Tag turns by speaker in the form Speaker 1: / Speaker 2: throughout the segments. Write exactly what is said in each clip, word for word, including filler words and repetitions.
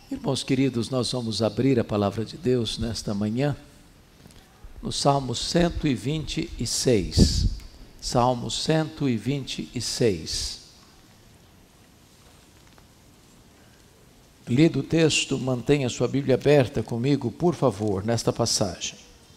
Speaker 1: Irmãos queridos, nós vamos abrir a palavra de Deus nesta manhã, no Salmo cento e vinte e seis. Salmo cento e vinte e seis. Lido o texto, mantenha sua Bíblia aberta comigo, por favor, nesta passagem.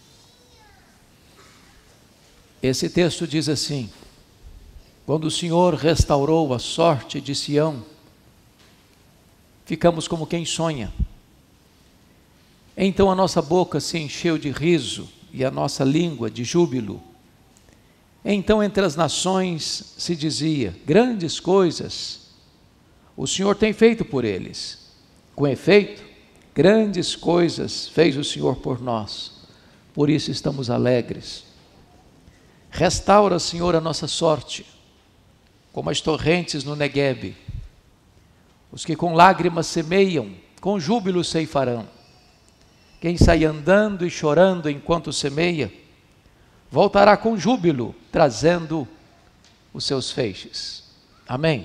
Speaker 1: Esse texto diz assim: quando o Senhor restaurou a sorte de Sião, ficamos como quem sonha. Então a nossa boca se encheu de riso e a nossa língua de júbilo. Então entre as nações se dizia: grandes coisas o Senhor tem feito por eles. Com efeito, grandes coisas fez o Senhor por nós, por isso estamos alegres. Restaura, Senhor, a nossa sorte, como as torrentes no Neguebe. Os que com lágrimas semeiam, com júbilo ceifarão. Quem sai andando e chorando enquanto semeia, voltará com júbilo, trazendo os seus feixes. Amém?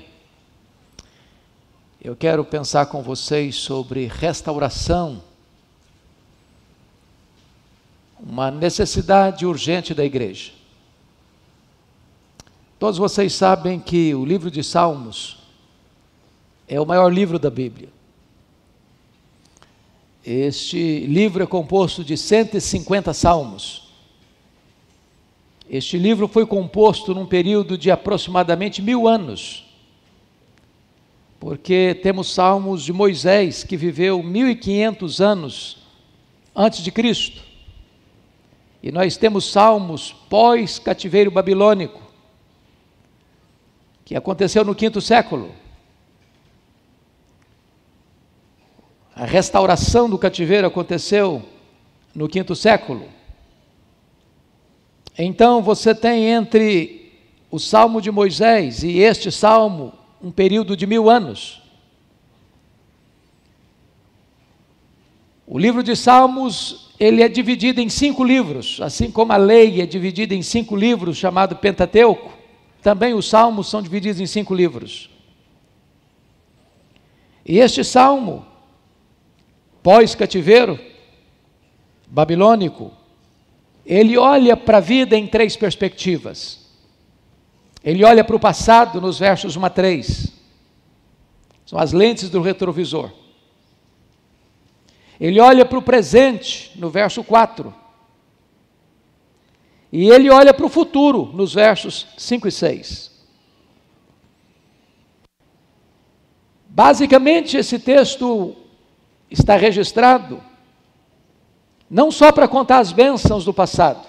Speaker 1: Eu quero pensar com vocês sobre restauração, uma necessidade urgente da igreja. Todos vocês sabem que o livro de Salmos é o maior livro da Bíblia. Este livro é composto de cento e cinquenta salmos. Este livro foi composto num período de aproximadamente mil anos, porque temos salmos de Moisés, que viveu mil e quinhentos anos antes de Cristo, e nós temos salmos pós-cativeiro babilônico, que aconteceu no quinto século. A restauração do cativeiro aconteceu no quinto século. Então você tem entre o Salmo de Moisés e este Salmo um período de mil anos. O livro de Salmos, ele é dividido em cinco livros, assim como a lei é dividida em cinco livros, chamado Pentateuco, também os Salmos são divididos em cinco livros. E este Salmo pós-cativeiro babilônico, ele olha para a vida em três perspectivas. Ele olha para o passado nos versos um a três, são as lentes do retrovisor. Ele olha para o presente no verso quatro, e ele olha para o futuro nos versos cinco e seis. Basicamente esse texto está registrado não só para contar as bênçãos do passado,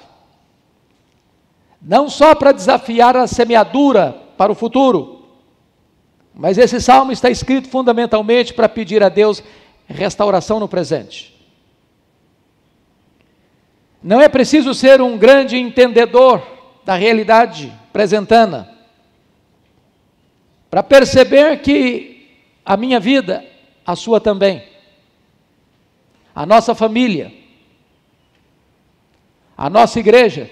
Speaker 1: não só para desafiar a semeadura para o futuro, mas esse salmo está escrito fundamentalmente para pedir a Deus restauração no presente. Não é preciso ser um grande entendedor da realidade presentana para perceber que a minha vida, a sua também, a nossa família, a nossa igreja,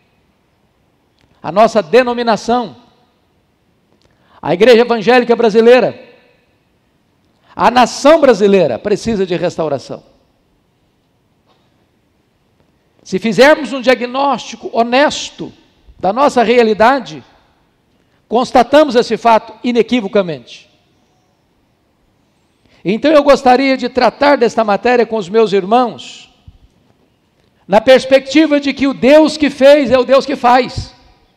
Speaker 1: a nossa denominação, a Igreja Evangélica Brasileira, a nação brasileira precisa de restauração. Se fizermos um diagnóstico honesto da nossa realidade, constatamos esse fato inequivocamente. Então eu gostaria de tratar desta matéria com os meus irmãos, na perspectiva de que o Deus que fez é o Deus que faz.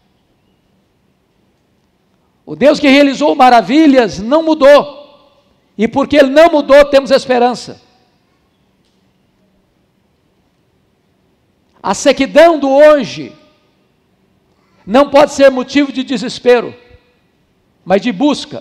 Speaker 1: O Deus que realizou maravilhas não mudou, e porque Ele não mudou, temos esperança. A sequidão do hoje não pode ser motivo de desespero, mas de busca.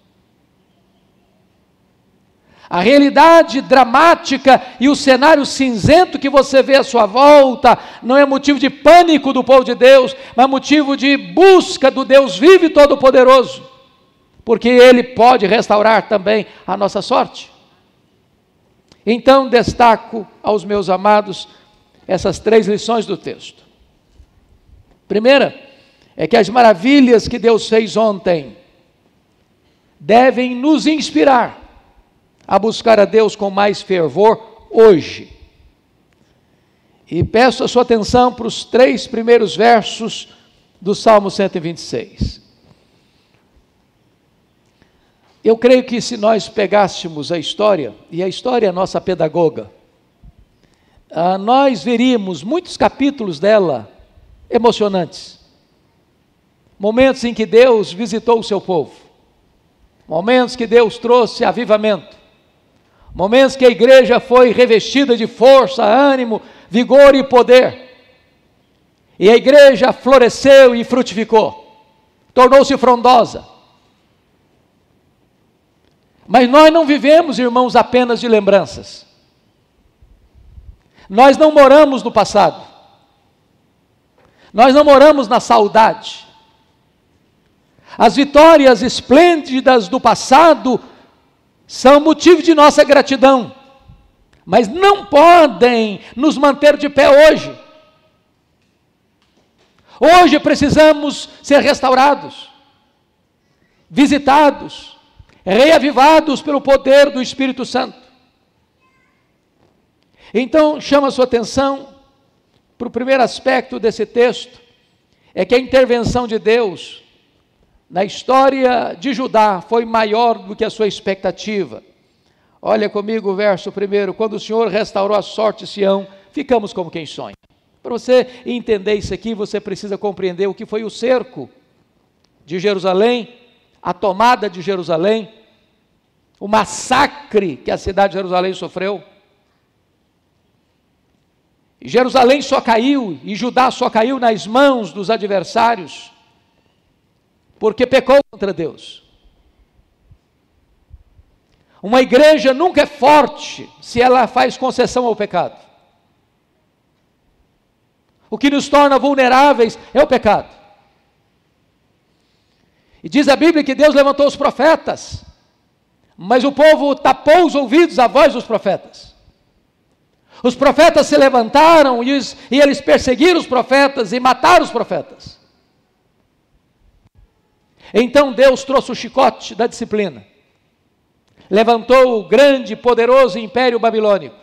Speaker 1: A realidade dramática e o cenário cinzento que você vê à sua volta não é motivo de pânico do povo de Deus, mas motivo de busca do Deus vivo e todo-poderoso, porque Ele pode restaurar também a nossa sorte. Então destaco aos meus amados essas três lições do texto. Primeira, é que as maravilhas que Deus fez ontem devem nos inspirar a buscar a Deus com mais fervor hoje. E peço a sua atenção para os três primeiros versos do Salmo cento e vinte e seis. Eu creio que se nós pegássemos a história, e a história é a nossa pedagoga, ah, nós veríamos muitos capítulos dela emocionantes. Momentos em que Deus visitou o seu povo. Momentos que Deus trouxe avivamento. Momentos que a igreja foi revestida de força, ânimo, vigor e poder. E a igreja floresceu e frutificou. Tornou-se frondosa. Mas nós não vivemos, irmãos, apenas de lembranças. Nós não moramos no passado. Nós não moramos na saudade. As vitórias esplêndidas do passado são motivo de nossa gratidão, mas não podem nos manter de pé hoje. Hoje precisamos ser restaurados, visitados, reavivados pelo poder do Espírito Santo. Então, chama a sua atenção para o primeiro aspecto desse texto, é que a intervenção de Deus na história de Judá foi maior do que a sua expectativa. Olha comigo o verso primeiro: quando o Senhor restaurou a sorte de Sião, ficamos como quem sonha. Para você entender isso aqui, você precisa compreender o que foi o cerco de Jerusalém, a tomada de Jerusalém, o massacre que a cidade de Jerusalém sofreu. E Jerusalém só caiu, e Judá só caiu nas mãos dos adversários, porque pecou contra Deus. Uma igreja nunca é forte se ela faz concessão ao pecado. O que nos torna vulneráveis é o pecado. E diz a Bíblia que Deus levantou os profetas, mas o povo tapou os ouvidos à voz dos profetas. Os profetas se levantaram e, os, e eles perseguiram os profetas e mataram os profetas. Então Deus trouxe o chicote da disciplina. Levantou o grande e poderoso império babilônico.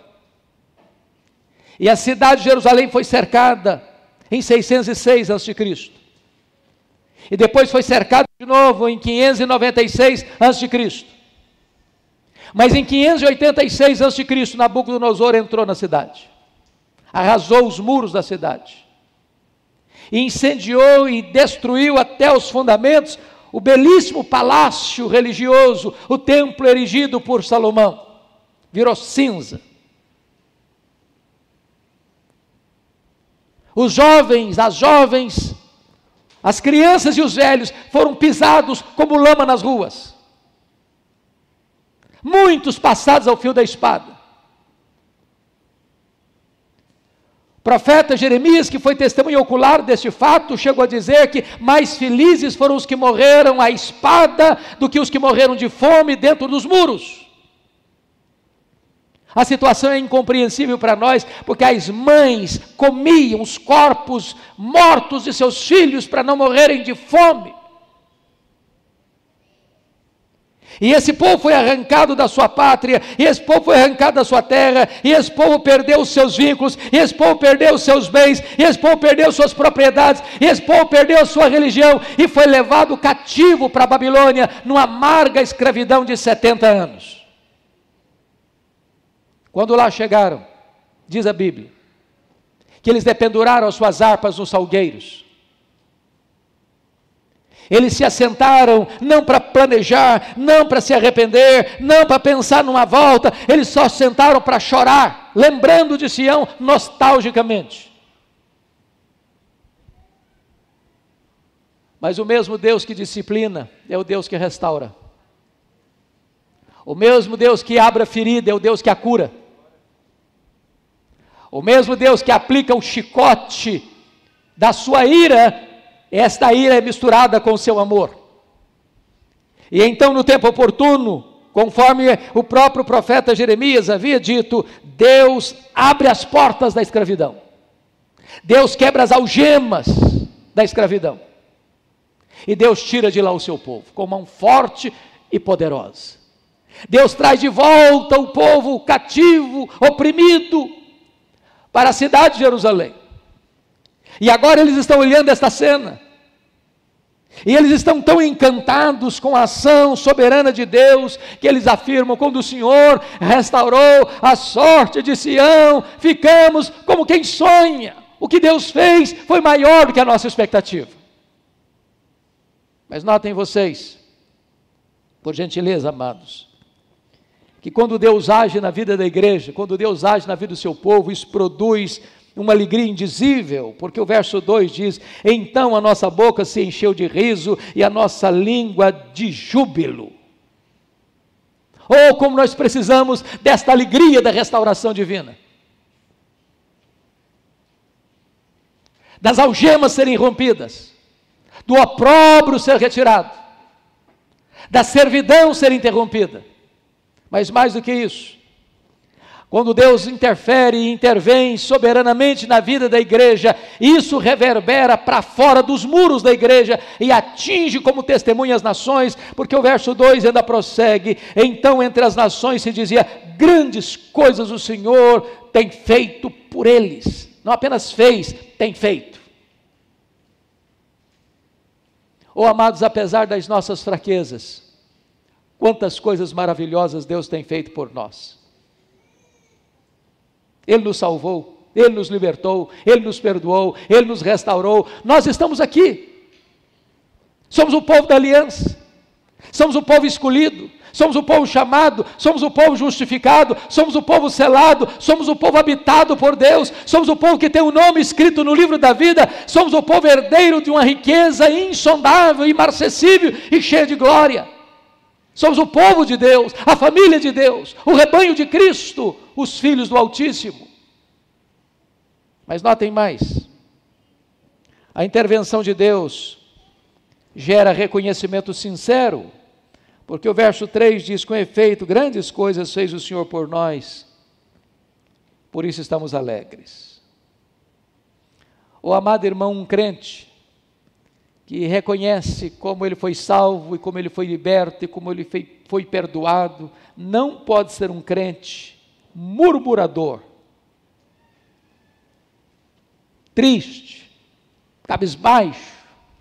Speaker 1: E a cidade de Jerusalém foi cercada em seiscentos e seis antes de Cristo. E depois foi cercada de novo em quinhentos e noventa e seis antes de Cristo. Mas em quinhentos e oitenta e seis antes de Cristo, Nabucodonosor entrou na cidade. Arrasou os muros da cidade. E incendiou e destruiu até os fundamentos o belíssimo palácio religioso, o templo erigido por Salomão. Virou cinza. Os jovens, as jovens, as crianças e os velhos foram pisados como lama nas ruas. Muitos passados ao fio da espada. O profeta Jeremias, que foi testemunha ocular deste fato, chegou a dizer que mais felizes foram os que morreram à espada do que os que morreram de fome dentro dos muros. A situação é incompreensível para nós, porque as mães comiam os corpos mortos de seus filhos para não morrerem de fome. E esse povo foi arrancado da sua pátria, e esse povo foi arrancado da sua terra, e esse povo perdeu os seus vínculos, e esse povo perdeu os seus bens, e esse povo perdeu suas propriedades, e esse povo perdeu a sua religião, e foi levado cativo para a Babilônia, numa amarga escravidão de setenta anos. Quando lá chegaram, diz a Bíblia, que eles dependuraram as suas harpas nos salgueiros. Eles se assentaram não para planejar, não para se arrepender, não para pensar numa volta, eles só sentaram para chorar, lembrando de Sião nostalgicamente. Mas o mesmo Deus que disciplina é o Deus que restaura. O mesmo Deus que abre a ferida é o Deus que a cura. O mesmo Deus que aplica o chicote da sua ira, esta ira é misturada com o seu amor. E então, no tempo oportuno, conforme o próprio profeta Jeremias havia dito, Deus abre as portas da escravidão. Deus quebra as algemas da escravidão. E Deus tira de lá o seu povo, com mão forte e poderosa. Deus traz de volta o povo cativo, oprimido, para a cidade de Jerusalém. E agora eles estão olhando esta cena. E eles estão tão encantados com a ação soberana de Deus, que eles afirmam: quando o Senhor restaurou a sorte de Sião, ficamos como quem sonha. O que Deus fez foi maior do que a nossa expectativa. Mas notem vocês, por gentileza, amados, que quando Deus age na vida da igreja, quando Deus age na vida do seu povo, isso produz uma alegria indizível, porque o verso dois diz: então a nossa boca se encheu de riso e a nossa língua de júbilo. Oh, como nós precisamos desta alegria da restauração divina, das algemas serem rompidas, do opróbrio ser retirado, da servidão ser interrompida. Mas mais do que isso, quando Deus interfere e intervém soberanamente na vida da igreja, isso reverbera para fora dos muros da igreja e atinge como testemunha as nações, porque o verso dois ainda prossegue: então entre as nações se dizia: grandes coisas o Senhor tem feito por eles. Não apenas fez, tem feito. Oh, amados, apesar das nossas fraquezas, quantas coisas maravilhosas Deus tem feito por nós. Ele nos salvou, Ele nos libertou, Ele nos perdoou, Ele nos restaurou. Nós estamos aqui, somos o povo da aliança, somos o povo escolhido, somos o povo chamado, somos o povo justificado, somos o povo selado, somos o povo habitado por Deus, somos o povo que tem o nome escrito no livro da vida, somos o povo herdeiro de uma riqueza insondável, imarcessível e cheia de glória. Somos o povo de Deus, a família de Deus, o rebanho de Cristo, os filhos do Altíssimo. Mas notem mais, a intervenção de Deus gera reconhecimento sincero, porque o verso três diz: com efeito, grandes coisas fez o Senhor por nós, por isso estamos alegres. O amado irmão, um crente que reconhece como ele foi salvo, e como ele foi liberto, e como ele foi, foi perdoado, não pode ser um crente murmurador, triste, cabisbaixo.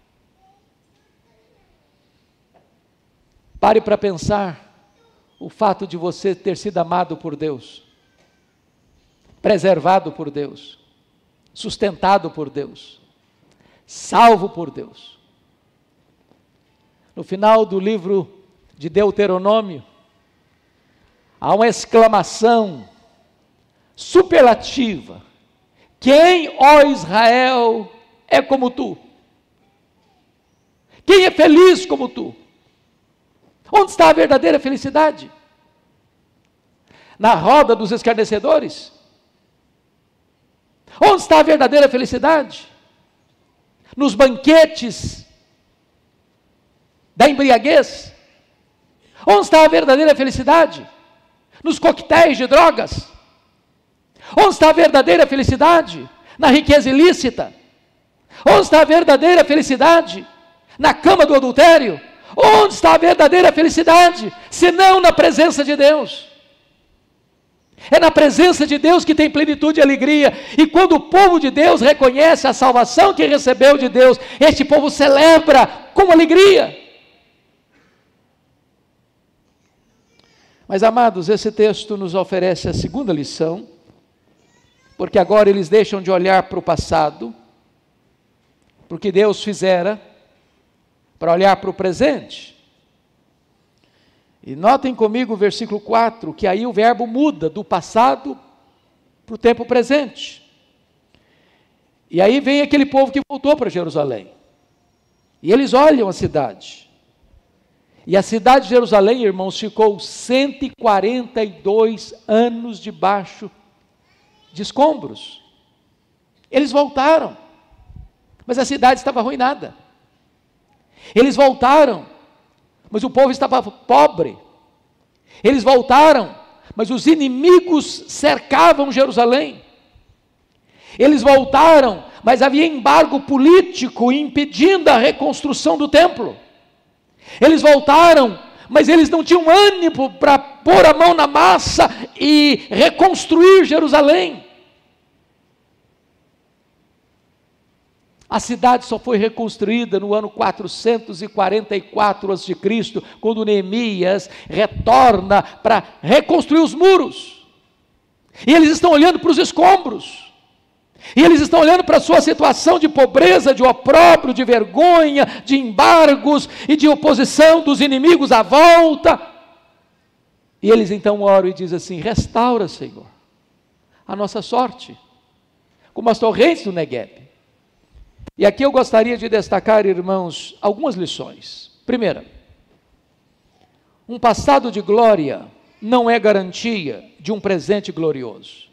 Speaker 1: Pare para pensar o fato de você ter sido amado por Deus, preservado por Deus, sustentado por Deus, salvo por Deus. No final do livro de Deuteronômio, há uma exclamação superlativa: quem, ó Israel, é como tu? Quem é feliz como tu? Onde está a verdadeira felicidade? Na roda dos escarnecedores? Onde está a verdadeira felicidade? Nos banquetes da embriaguez? Onde está a verdadeira felicidade? Nos coquetéis de drogas? Onde está a verdadeira felicidade? Na riqueza ilícita? Onde está a verdadeira felicidade? Na cama do adultério? Onde está a verdadeira felicidade? Senão na presença de Deus. É na presença de Deus que tem plenitude e alegria. E quando o povo de Deus reconhece a salvação que recebeu de Deus, este povo celebra com alegria. Mas, amados, esse texto nos oferece a segunda lição, porque agora eles deixam de olhar para o passado, para o que Deus fizera, para olhar para o presente. E notem comigo o versículo quatro, que aí o verbo muda do passado para o tempo presente. E aí vem aquele povo que voltou para Jerusalém. E eles olham a cidade. E a cidade de Jerusalém, irmãos, ficou cento e quarenta e dois anos debaixo de escombros. Eles voltaram, mas a cidade estava arruinada. Eles voltaram, mas o povo estava pobre. Eles voltaram, mas os inimigos cercavam Jerusalém. Eles voltaram, mas havia embargo político impedindo a reconstrução do templo. Eles voltaram, mas eles não tinham ânimo para pôr a mão na massa e reconstruir Jerusalém. A cidade só foi reconstruída no ano quatrocentos e quarenta e quatro antes de Cristo, quando Neemias retorna para reconstruir os muros. E eles estão olhando para os escombros. E eles estão olhando para a sua situação de pobreza, de opróbrio, de vergonha, de embargos e de oposição dos inimigos à volta. E eles então oram e dizem assim: restaura, Senhor, a nossa sorte, como as torrentes do Negueb. E aqui eu gostaria de destacar, irmãos, algumas lições. Primeira, um passado de glória não é garantia de um presente glorioso.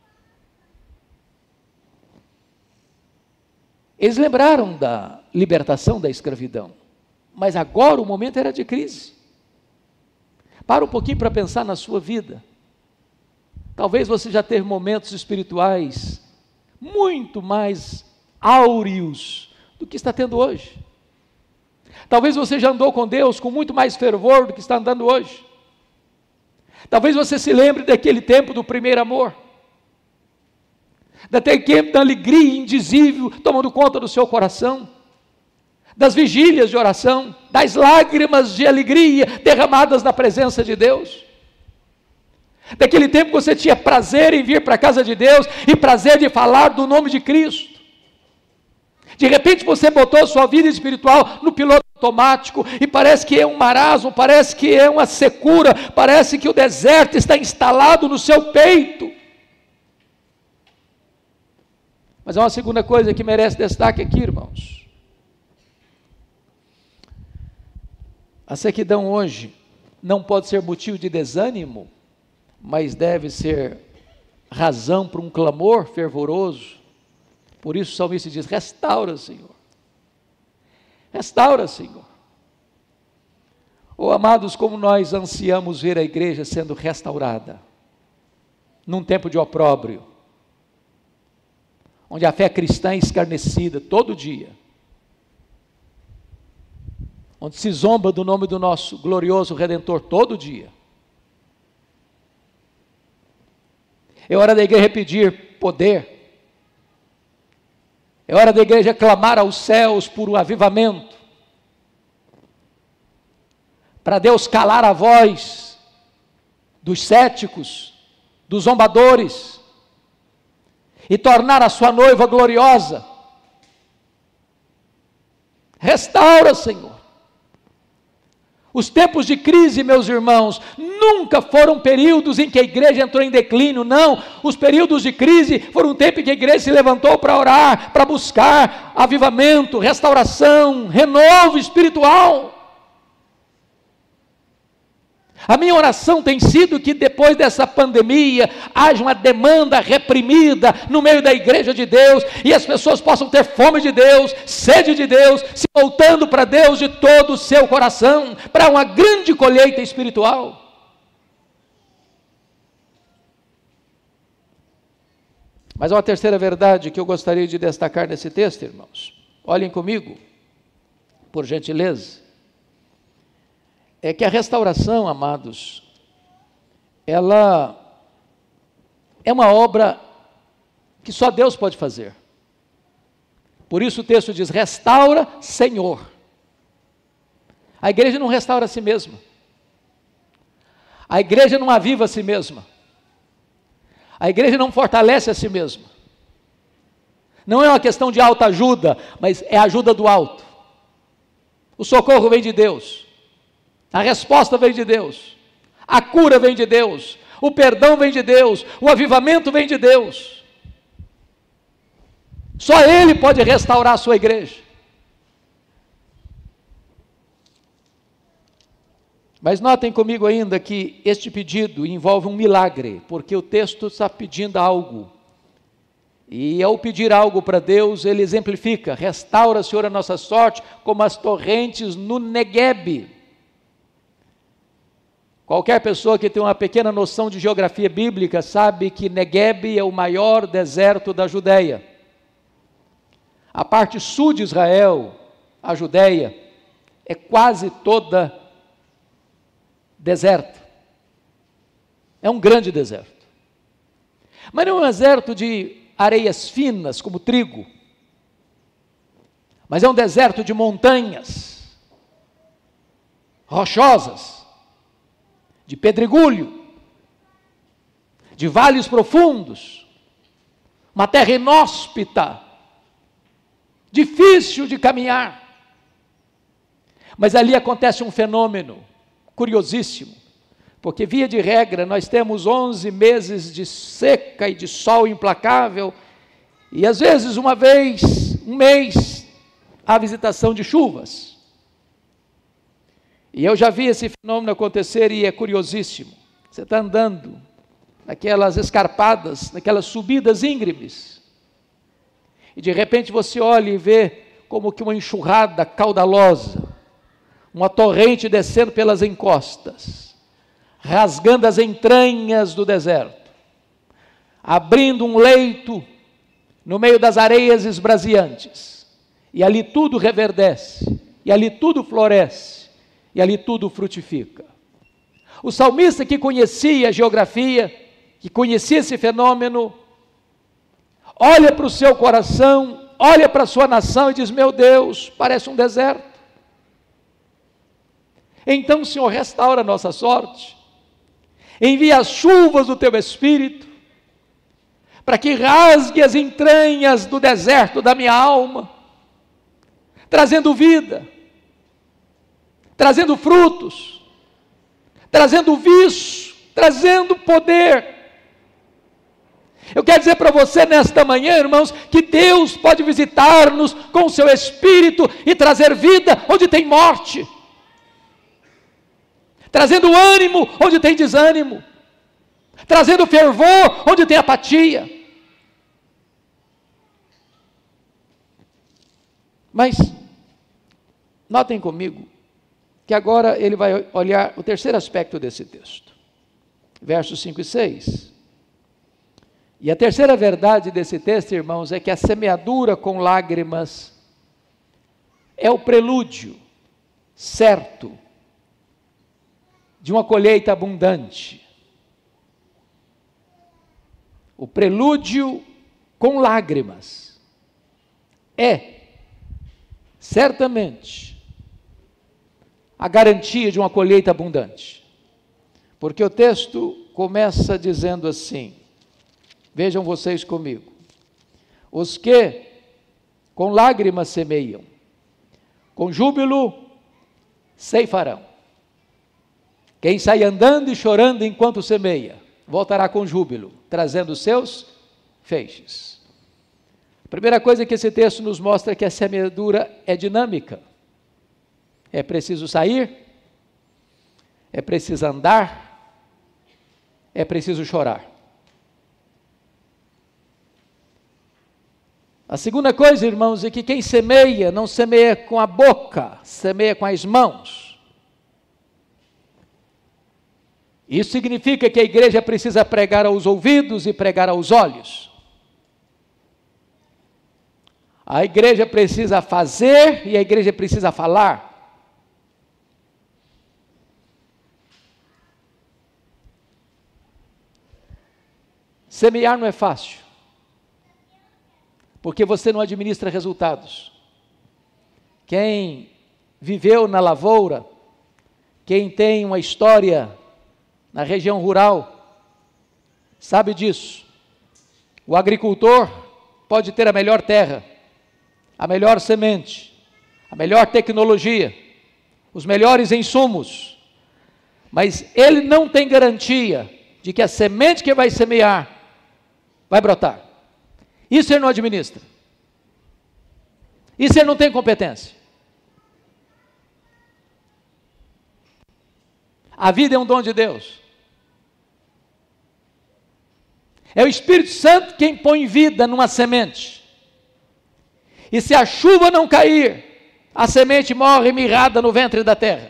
Speaker 1: Eles lembraram da libertação da escravidão, mas agora o momento era de crise. Para um pouquinho para pensar na sua vida. Talvez você já teve momentos espirituais muito mais áureos do que está tendo hoje. Talvez você já andou com Deus com muito mais fervor do que está andando hoje. Talvez você se lembre daquele tempo do primeiro amor, daquele tempo da alegria indizível tomando conta do seu coração, das vigílias de oração, das lágrimas de alegria derramadas na presença de Deus, daquele tempo que você tinha prazer em vir para a casa de Deus e prazer de falar do nome de Cristo. De repente você botou a sua vida espiritual no piloto automático e parece que é um marasmo, parece que é uma secura, parece que o deserto está instalado no seu peito. Mas há uma segunda coisa que merece destaque aqui, irmãos. A sequidão hoje não pode ser motivo de desânimo, mas deve ser razão para um clamor fervoroso. Por isso o salmista diz: restaura, Senhor. Restaura, Senhor. Oh, amados, como nós ansiamos ver a igreja sendo restaurada, num tempo de opróbrio, onde a fé cristã é escarnecida todo dia, onde se zomba do nome do nosso glorioso Redentor todo dia. É hora da igreja pedir poder. É hora da igreja clamar aos céus por um avivamento, para Deus calar a voz dos céticos, dos zombadores, e tornar a sua noiva gloriosa. Restaura, Senhor. Os tempos de crise, meus irmãos, nunca foram períodos em que a igreja entrou em declínio, não. Os períodos de crise foram um tempo em que a igreja se levantou para orar, para buscar avivamento, restauração, renovo espiritual. A minha oração tem sido que depois dessa pandemia haja uma demanda reprimida no meio da igreja de Deus e as pessoas possam ter fome de Deus, sede de Deus, se voltando para Deus de todo o seu coração, para uma grande colheita espiritual. Mas há uma terceira verdade que eu gostaria de destacar nesse texto, irmãos. Olhem comigo, por gentileza. É que a restauração, amados, ela é uma obra que só Deus pode fazer. Por isso o texto diz: restaura, Senhor. A igreja não restaura a si mesma. A igreja não aviva a si mesma. A igreja não fortalece a si mesma. Não é uma questão de alta ajuda, mas é a ajuda do alto. O socorro vem de Deus. A resposta vem de Deus, a cura vem de Deus, o perdão vem de Deus, o avivamento vem de Deus. Só Ele pode restaurar a sua igreja. Mas notem comigo ainda que este pedido envolve um milagre, porque o texto está pedindo algo. E ao pedir algo para Deus, ele exemplifica: restaura, Senhor, a nossa sorte, como as torrentes no Negueb. Qualquer pessoa que tem uma pequena noção de geografia bíblica sabe que Negueb é o maior deserto da Judeia. A parte sul de Israel, a Judeia, é quase toda deserta. É um grande deserto. Mas não é um deserto de areias finas, como trigo. Mas é um deserto de montanhas rochosas, de pedregulho, de vales profundos, uma terra inóspita, difícil de caminhar. Mas ali acontece um fenômeno curiosíssimo, porque via de regra nós temos onze meses de seca e de sol implacável, e às vezes uma vez, um mês, há visitação de chuvas. E eu já vi esse fenômeno acontecer e é curiosíssimo. Você está andando naquelas escarpadas, naquelas subidas íngremes, e de repente você olha e vê como que uma enxurrada caudalosa, uma torrente descendo pelas encostas, rasgando as entranhas do deserto, abrindo um leito no meio das areias esbraseantes, e ali tudo reverdece, e ali tudo floresce, e ali tudo frutifica. O salmista, que conhecia a geografia, que conhecia esse fenômeno, olha para o seu coração, olha para a sua nação e diz: meu Deus, parece um deserto. Então, Senhor, restaura a nossa sorte, envia as chuvas do teu Espírito, para que rasgue as entranhas do deserto da minha alma, trazendo vida, trazendo frutos, trazendo vício, trazendo poder. Eu quero dizer para você nesta manhã, irmãos, que Deus pode visitar-nos com o seu Espírito e trazer vida onde tem morte, trazendo ânimo onde tem desânimo, trazendo fervor onde tem apatia. Mas, notem comigo, que agora ele vai olhar o terceiro aspecto desse texto, versos cinco e seis. E a terceira verdade desse texto, irmãos, é que a semeadura com lágrimas é o prelúdio certo de uma colheita abundante. O prelúdio com lágrimas é, certamente, a garantia de uma colheita abundante. Porque o texto começa dizendo assim, vejam vocês comigo: os que com lágrimas semeiam, com júbilo ceifarão. Quem sai andando e chorando enquanto semeia, voltará com júbilo, trazendo os seus feixes. A primeira coisa que esse texto nos mostra é que a semeadura é dinâmica. É preciso sair, é preciso andar, é preciso chorar. A segunda coisa, irmãos, é que quem semeia, não semeia com a boca, semeia com as mãos. Isso significa que a igreja precisa pregar aos ouvidos e pregar aos olhos. A igreja precisa fazer e a igreja precisa falar. Semear não é fácil, porque você não administra resultados. Quem viveu na lavoura, quem tem uma história na região rural, sabe disso. O agricultor pode ter a melhor terra, a melhor semente, a melhor tecnologia, os melhores insumos, mas ele não tem garantia de que a semente que vai semear vai brotar. Isso ele não administra. Isso ele não tem competência. A vida é um dom de Deus. É o Espírito Santo quem põe vida numa semente. E se a chuva não cair, a semente morre mirrada no ventre da terra.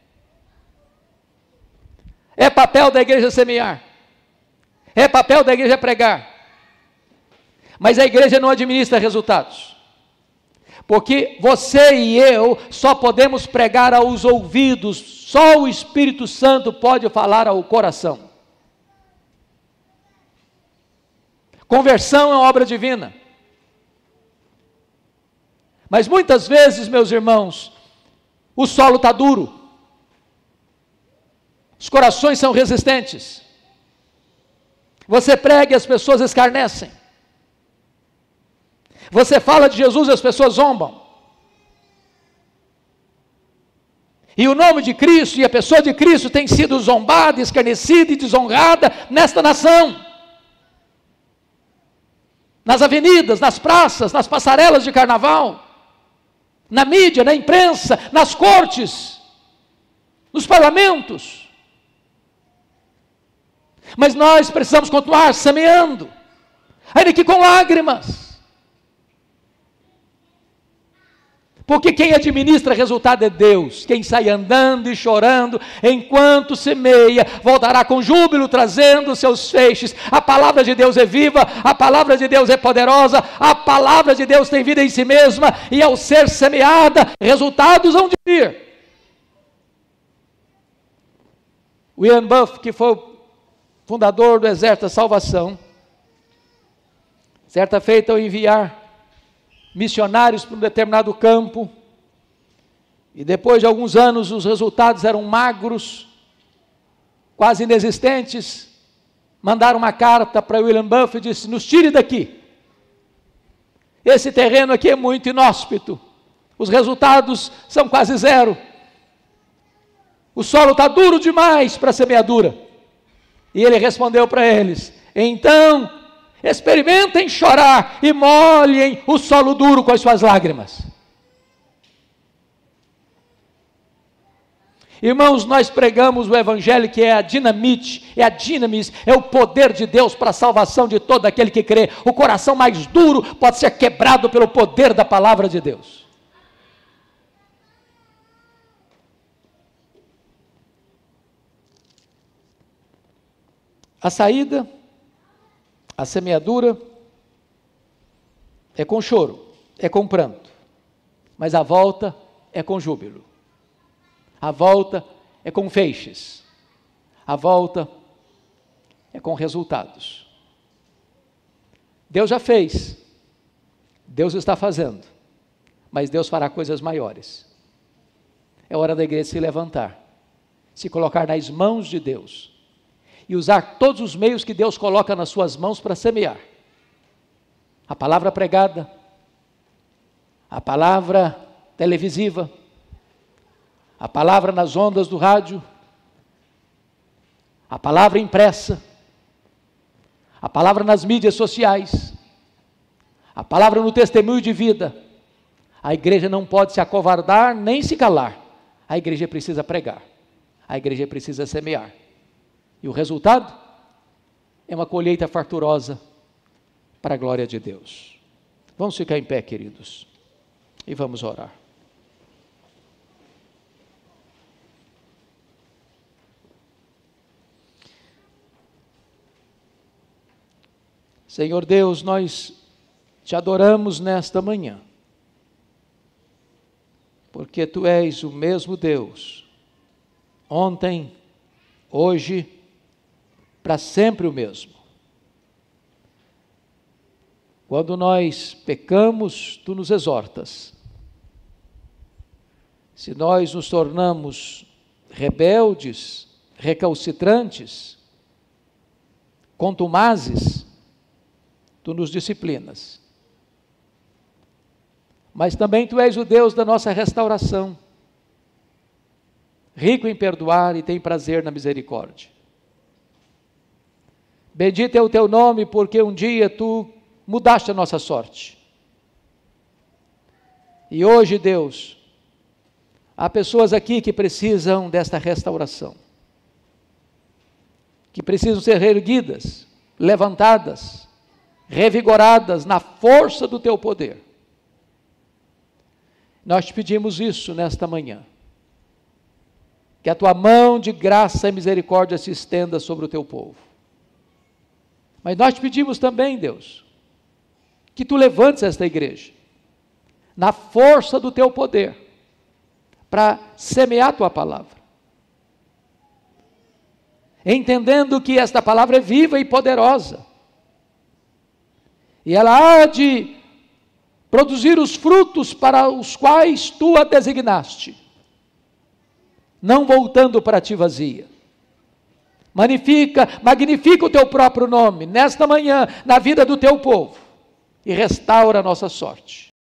Speaker 1: É papel da igreja semear. É papel da igreja pregar. Mas a igreja não administra resultados. Porque você e eu só podemos pregar aos ouvidos, só o Espírito Santo pode falar ao coração. Conversão é obra divina. Mas muitas vezes, meus irmãos, o solo está duro. Os corações são resistentes. Você prega e as pessoas escarnecem. Você fala de Jesus e as pessoas zombam. E o nome de Cristo e a pessoa de Cristo tem sido zombada, escarnecida e desonrada nesta nação. Nas avenidas, nas praças, nas passarelas de carnaval, na mídia, na imprensa, nas cortes, nos parlamentos. Mas nós precisamos continuar semeando, ainda que com lágrimas. Porque quem administra resultado é Deus. Quem sai andando e chorando, enquanto semeia, voltará com júbilo, trazendo seus feixes. A palavra de Deus é viva, a palavra de Deus é poderosa, a palavra de Deus tem vida em si mesma, e ao ser semeada, resultados hão de vir. William Buff, que foi o fundador do Exército da Salvação, certa feita ao enviar missionários para um determinado campo, e depois de alguns anos os resultados eram magros, quase inexistentes, mandaram uma carta para William Buff e disse: nos tire daqui, esse terreno aqui é muito inóspito, os resultados são quase zero, o solo está duro demais para a semeadura. E ele respondeu para eles: então experimentem chorar e molhem o solo duro com as suas lágrimas. Irmãos, nós pregamos o Evangelho, que é a dinamite, é a dinamis, é o poder de Deus para a salvação de todo aquele que crê. O coração mais duro pode ser quebrado pelo poder da palavra de Deus. A saída, a semeadura é com choro, é com pranto, mas a volta é com júbilo. A volta é com feixes. A volta é com resultados. Deus já fez, Deus está fazendo, mas Deus fará coisas maiores. É hora da igreja se levantar, se colocar nas mãos de Deus, e usar todos os meios que Deus coloca nas suas mãos para semear. A palavra pregada, a palavra televisiva, a palavra nas ondas do rádio, a palavra impressa, a palavra nas mídias sociais, a palavra no testemunho de vida. A igreja não pode se acovardar nem se calar. A igreja precisa pregar, a igreja precisa semear. E o resultado é uma colheita farturosa para a glória de Deus. Vamos ficar em pé, queridos, e vamos orar. Senhor Deus, nós te adoramos nesta manhã, porque Tu és o mesmo Deus, ontem, hoje, para sempre o mesmo. Quando nós pecamos, Tu nos exortas. Se nós nos tornamos rebeldes, recalcitrantes, contumazes, Tu nos disciplinas. Mas também Tu és o Deus da nossa restauração, rico em perdoar e tem prazer na misericórdia. Bendito é o Teu nome, porque um dia Tu mudaste a nossa sorte. E hoje, Deus, há pessoas aqui que precisam desta restauração, que precisam ser reerguidas, levantadas, revigoradas na força do Teu poder. Nós te pedimos isso nesta manhã, que a Tua mão de graça e misericórdia se estenda sobre o Teu povo. Mas nós te pedimos também, Deus, que Tu levantes esta igreja, na força do teu poder, para semear a tua palavra. Entendendo que esta palavra é viva e poderosa, e ela há de produzir os frutos para os quais tu a designaste, não voltando para ti vazia. Magnifica, magnifica o teu próprio nome, nesta manhã, na vida do teu povo, e restaura a nossa sorte.